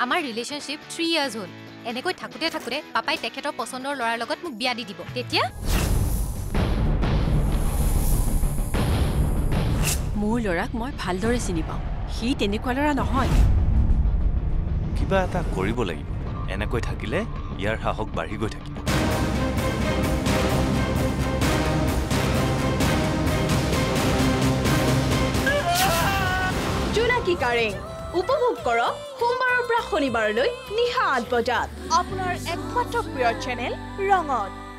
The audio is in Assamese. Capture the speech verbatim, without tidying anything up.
আমাৰ ৰিলেশ্যনশ্বিপ থ্ৰী ইয়াৰ্ছ হ'ল এনেকৈ থাকোঁতে থাকোঁতে পাপাই তেখেতৰ পচন্দৰ ল'ৰাৰ লগত মোক বিয়া দি দিব তেতিয়া মোৰ ল'ৰাক মই ভালদৰে চিনি পাওঁ সি তেনেকুৱা ল'ৰা নহয় কিবা এটা কৰিব লাগিব এনেকৈ থাকিলে ইয়াৰ সাহস বাঢ়ি গৈ থাকিব জোনাকী কাৰেং উপভোগ কৰক সোমবাৰৰ পৰা শনিবাৰলৈ নিশা আঠ বজাত আপোনাৰ একমাত্ৰ প্ৰিয় চেনেল ৰঙত